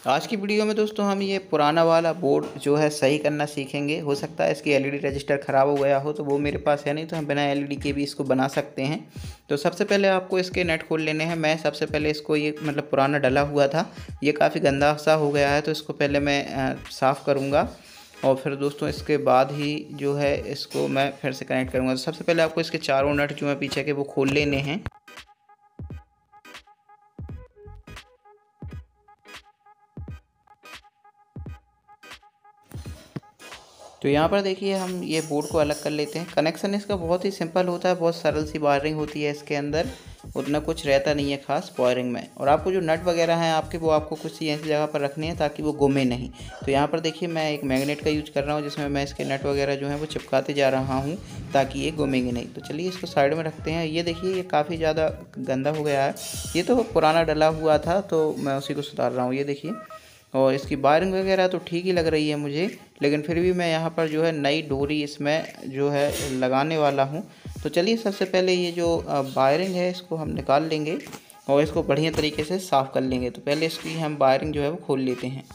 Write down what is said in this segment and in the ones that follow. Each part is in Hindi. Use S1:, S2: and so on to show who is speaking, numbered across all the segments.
S1: आज की वीडियो में दोस्तों हम ये पुराना वाला बोर्ड जो है सही करना सीखेंगे। हो सकता है इसकी एलईडी रजिस्टर ख़राब हो गया हो, तो वो मेरे पास है नहीं, तो हम बिना एलईडी के भी इसको बना सकते हैं। तो सबसे पहले आपको इसके नट खोल लेने हैं। मैं सबसे पहले इसको ये पुराना डला हुआ था, ये काफ़ी गंदा सा हो गया है, तो इसको पहले मैं साफ़ करूँगा और फिर दोस्तों इसके बाद ही जो है इसको मैं फिर से कनेक्ट करूँगा। तो सबसे पहले आपको इसके चारों नट जो है पीछे के वो खोल लेने हैं। तो यहाँ पर देखिए हम ये बोर्ड को अलग कर लेते हैं। कनेक्शन इसका बहुत ही सिंपल होता है, बहुत सरल सी वायरिंग होती है इसके अंदर, उतना कुछ रहता नहीं है खास वायरिंग में। और आपको जो नट वगैरह हैं आपके, वो आपको कुछ ऐसी जगह पर रखनी है ताकि वो गुमे नहीं। तो यहाँ पर देखिए मैं एक मैग्नेट का यूज कर रहा हूँ, जिसमें मैं इसके नट वगैरह जो हैं वो चिपकाते जा रहा हूँ ताकि ये गुमेंगे नहीं। तो चलिए इसको साइड में रखते हैं। ये देखिए ये काफ़ी ज़्यादा गंदा हो गया है, ये तो पुराना डला हुआ था, तो मैं उसी को सुधार रहा हूँ। ये देखिए, और इसकी वायरिंग वगैरह तो ठीक ही लग रही है मुझे, लेकिन फिर भी मैं यहाँ पर जो है नई डोरी इसमें जो है लगाने वाला हूँ। तो चलिए सबसे पहले ये जो वायरिंग है इसको हम निकाल लेंगे और इसको बढ़िया तरीके से साफ़ कर लेंगे। तो पहले इसकी हम वायरिंग जो है वो खोल लेते हैं।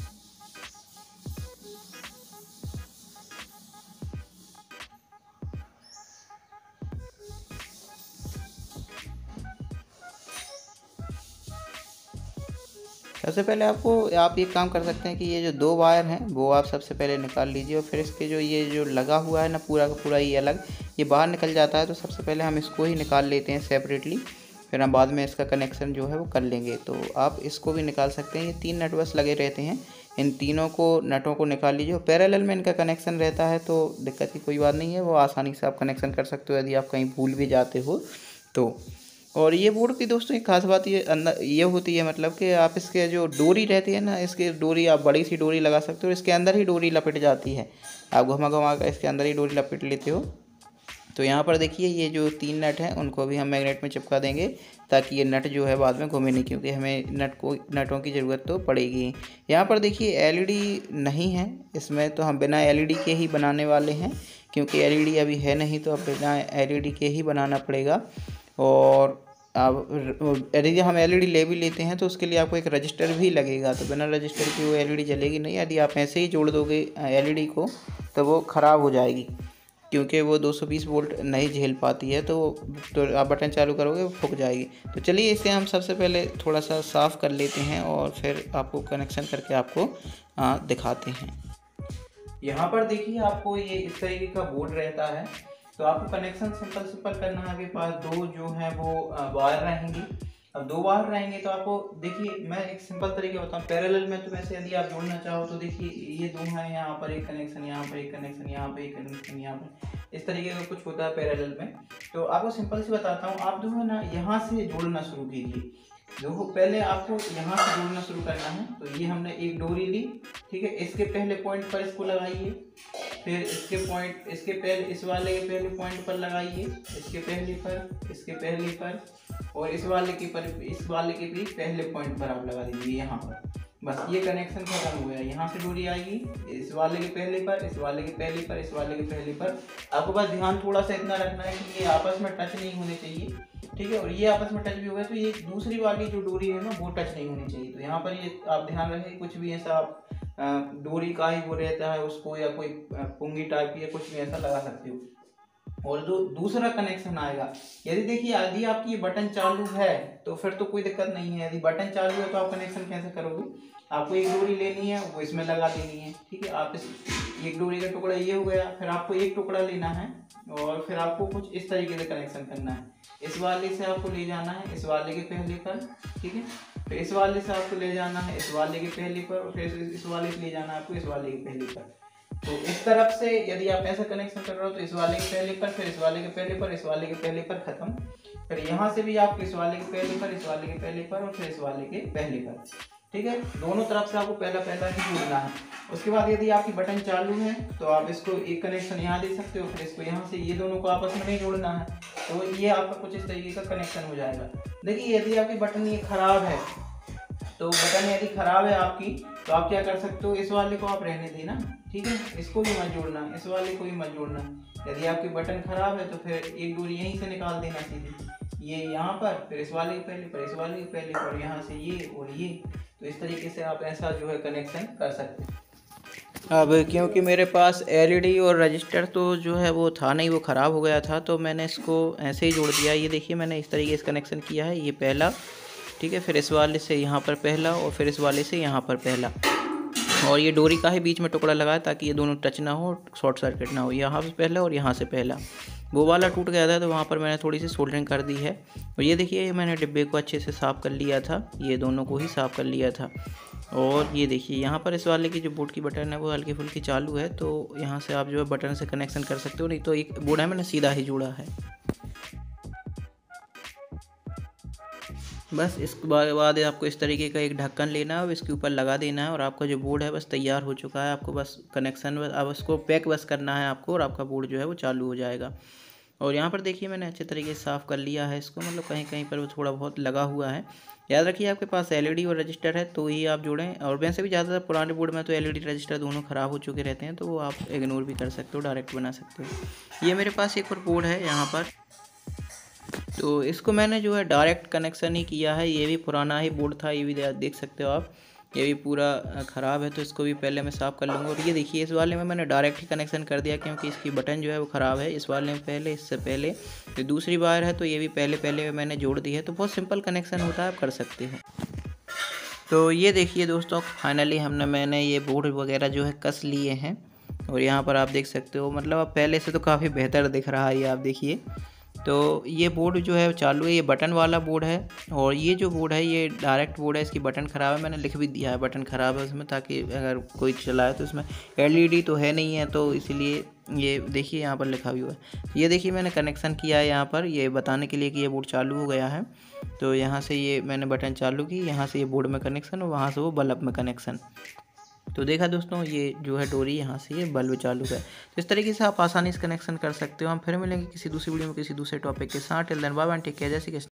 S1: सबसे पहले आप एक काम कर सकते हैं कि ये जो दो वायर हैं वो आप सबसे पहले निकाल लीजिए, और फिर इसके जो ये जो लगा हुआ है ना पूरा का पूरा ये अलग, ये बाहर निकल जाता है। तो सबसे पहले हम इसको ही निकाल लेते हैं सेपरेटली, फिर हम बाद में इसका कनेक्शन जो है वो कर लेंगे। तो आप इसको भी निकाल सकते हैं। ये 3 नट बस लगे रहते हैं, इन तीनों को नटों को निकाल लीजिए। पैरेलल में इनका कनेक्शन रहता है तो दिक्कत की कोई बात नहीं है, वो आसानी से आप कनेक्शन कर सकते हो यदि आप कहीं भूल भी जाते हो तो। और ये बोर्ड की दोस्तों एक खास बात ये अंदर ये होती है, मतलब कि आप इसके जो डोरी रहती है ना, इसके डोरी आप बड़ी सी डोरी लगा सकते हो, इसके अंदर ही डोरी लपेट जाती है। आप घुमा घुमा कर इसके अंदर ही डोरी लपेट लेते हो। तो यहाँ पर देखिए ये जो 3 नट हैं उनको भी हम मैग्नेट में चिपका देंगे ताकि ये नट जो है बाद में घूमे नहीं, क्योंकि हमें नटों की ज़रूरत तो पड़ेगी। यहाँ पर देखिए एलईडी नहीं है इसमें, तो हम बिना एलईडी के ही बनाने वाले हैं, क्योंकि एलईडी अभी है नहीं, तो अब बिना एलईडी के ही बनाना पड़ेगा। और अब यदि हम एलईडी ले भी लेते हैं तो उसके लिए आपको एक रजिस्टर भी लगेगा, तो बिना रजिस्टर के वो एलईडी जलेगी नहीं। यदि आप ऐसे ही जोड़ दोगे एलईडी को तो वो ख़राब हो जाएगी, क्योंकि वो 220 वोल्ट नहीं झेल पाती है। तो आप बटन चालू करोगे वो फूक जाएगी। तो चलिए इसे हम सबसे पहले थोड़ा सा साफ़ कर लेते हैं और फिर आपको कनेक्शन करके आपको दिखाते हैं। यहाँ पर देखिए आपको ये इस तरीके का बोर्ड रहता है। तो आपको कनेक्शन सिंपल करना है। आपके पास दो जो है वो वायर रहेंगी। अब 2 वायर रहेंगे तो आपको देखिए मैं एक सिंपल तरीके बताऊँ पैरेलल में। तो वैसे यदि आप जोड़ना चाहो तो देखिए ये 2 हैं, यहाँ पर एक कनेक्शन, यहाँ पर एक कनेक्शन, यहाँ पर एक कनेक्शन, यहाँ पर इस तरीके का कुछ होता है पैरेलल में। तो आपको सिंपल से बताता हूँ, आप जो है ना यहाँ से जोड़ना शुरू कीजिए। देखो पहले आपको यहाँ से जोड़ना शुरू करना है। तो ये हमने एक डोरी ली, ठीक है, इसके पहले पॉइंट पर इसको लगाइए, फिर इसके पहले इस वाले के पहले पॉइंट पर लगाइए, इसके पहले पर और इस वाले के भी पहले पॉइंट पर आप लगा दीजिए यहाँ पर। बस ये कनेक्शन खत्म हो गया। यहाँ से डोरी आएगी इस वाले के पहले पर, इस वाले के पहले पर, इस वाले के पहले पर। आपको बस ध्यान थोड़ा सा इतना रखना है कि ये आपस में टच नहीं होने चाहिए, ठीक है। और ये आपस में टच भी हो गया तो ये दूसरी वाली जो डोरी है ना वो टच नहीं होनी चाहिए। तो यहाँ पर ये आप ध्यान रखें, कुछ भी ऐसा आप डोरी का ही वो रहता है उसको, या कोई पुंगी टाइप की या कुछ भी ऐसा लगा सकते हो। और जो दूसरा कनेक्शन आएगा, यदि आपकी ये बटन चालू है तो फिर तो कोई दिक्कत नहीं है। यदि बटन चालू है तो आप कनेक्शन कैसे करोगे? आपको एक डोरी लेनी है, वो इसमें लगा देनी है, ठीक है। आप एक डोरी का टुकड़ा ये हो गया, फिर आपको एक टुकड़ा लेना है और फिर आपको कुछ इस तरीके से कनेक्शन करना है। इस वाले से आपको ले जाना है इस वाले के पहले पर, ठीक है। फिर इस वाले से आपको ले जाना है इस वाले के पहले पर, और फिर इस वाले से ले जाना है आपको इस वाले के पहले पर। तो इस तरफ से यदि आप ऐसा कनेक्शन कर रहे हो तो इस वाले के पहले पर, फिर इस वाले के पहले पर, इस वाले के पहले पर, खत्म। फिर यहाँ से भी आपको इस वाले के पहले पर, इस वाले के पहले पर और फिर इस वाले के पहले पर, ठीक है। दोनों तरफ से आपको पहला ही जोड़ना है। उसके बाद यदि आपकी बटन चालू है तो आप इसको एक कनेक्शन यहाँ दे सकते हो, फिर इसको यहाँ से, ये दोनों को आपस में नहीं जोड़ना है। तो ये आपका कुछ इस तरीके का कनेक्शन हो जाएगा। देखिए यदि आपकी बटन ये खराब है, तो बटन यदि खराब है आपकी, तो आप क्या कर सकते हो, इस वाले को आप रहने देना, ठीक है। इसको भी मत जोड़ना, इस वाले को भी मत जोड़ना। यदि आपकी बटन खराब है तो फिर एक डोरी यहीं से निकाल देना सीधी, ये यहाँ पर, फिर इस वाले के पहले, फिर इस वाले के पहले, और यहाँ से ये और ये। तो इस तरीके से आप ऐसा जो है कनेक्शन कर सकते हैं। अब क्योंकि मेरे पास एलईडी और रजिस्टर तो जो है वो था नहीं, वो ख़राब हो गया था, तो मैंने इसको ऐसे ही जोड़ दिया। ये देखिए मैंने इस तरीके से कनेक्शन किया है, ये पहला, ठीक है, फिर इस वाले से यहाँ पर पहला, और फिर इस वाले से यहाँ पर पहला, और ये डोरी का ही बीच में टुकड़ा लगाया ताकि ये दोनों टच ना हो, शॉर्ट सर्किट ना हो। यहाँ से पहला और यहाँ से पहला, वो वाला टूट गया था तो वहाँ पर मैंने थोड़ी सी सोल्डरिंग कर दी है। और ये देखिए मैंने डिब्बे को अच्छे से साफ़ कर लिया था, ये दोनों को ही साफ़ कर लिया था। और ये देखिए यहाँ पर इस वाले की जो बोर्ड की बटन है वो हल्की फुल्की चालू है, तो यहाँ से आप जो है बटन से कनेक्शन कर सकते हो, नहीं तो एक बोर्ड है मैंने सीधा ही जोड़ा है। बस इसके बाद आपको इस तरीके का एक ढक्कन लेना है और इसके ऊपर लगा देना है, और आपका जो बोर्ड है बस तैयार हो चुका है। आपको बस कनेक्शन अब उसको पैक बस करना है आपको, और आपका बोर्ड जो है वो चालू हो जाएगा। और यहाँ पर देखिए मैंने अच्छे तरीके से साफ़ कर लिया है इसको, मतलब कहीं कहीं पर वो थोड़ा बहुत लगा हुआ है। याद रखिए आपके पास एलईडी और रजिस्टर है तो ही आप जोड़ें, और वैसे भी ज़्यादातर पुराने बोर्ड में तो एलईडी रजिस्टर दोनों ख़राब हो चुके रहते हैं, तो वो आप इग्नोर भी कर सकते हो, डायरेक्ट बना सकते हो। ये मेरे पास एक और बोर्ड है यहाँ पर, तो इसको मैंने जो है डायरेक्ट कनेक्शन ही किया है। ये भी पुराना ही बोर्ड था, ये भी देख सकते हो आप, ये भी पूरा ख़राब है, तो इसको भी पहले मैं साफ़ कर लूँगा। और ये देखिए इस वाले में मैंने डायरेक्ट ही कनेक्शन कर दिया क्योंकि इसकी बटन जो है वो ख़राब है। इस वाले में पहले, इससे पहले जो दूसरी वायर है तो ये भी पहले मैंने जोड़ दी है, तो बहुत सिंपल कनेक्शन होता है, आप कर सकते हो। तो ये देखिए दोस्तों, फाइनली मैंने ये बोर्ड वगैरह जो है कस लिए हैं, और यहाँ पर आप देख सकते हो, मतलब अब पहले से तो काफ़ी बेहतर दिख रहा है ये, आप देखिए। तो ये बोर्ड जो है चालू है, ये बटन वाला बोर्ड है, और ये जो बोर्ड है ये डायरेक्ट बोर्ड है, इसकी बटन ख़राब है, मैंने लिख भी दिया है बटन ख़राब है उसमें, ताकि अगर कोई चलाए तो इसमें एलईडी तो है नहीं है, तो इसीलिए ये देखिए यहाँ पर लिखा भी हुआ है। ये देखिए मैंने कनेक्शन किया है यहाँ पर, ये बताने के लिए कि ये बोर्ड चालू हो गया है। तो यहाँ से ये मैंने बटन चालू की, यहाँ से ये बोर्ड में कनेक्शन, और वहाँ से वो बल्ब में कनेक्शन। तो देखा दोस्तों, ये जो है डोरी यहाँ से ये बल्ब चालू है। तो इस तरीके से आप आसानी से कनेक्शन कर सकते हो। हम फिर मिलेंगे किसी दूसरी वीडियो में किसी दूसरे टॉपिक के साथ। Till then bye bye, take care, Jai Shri Krishna.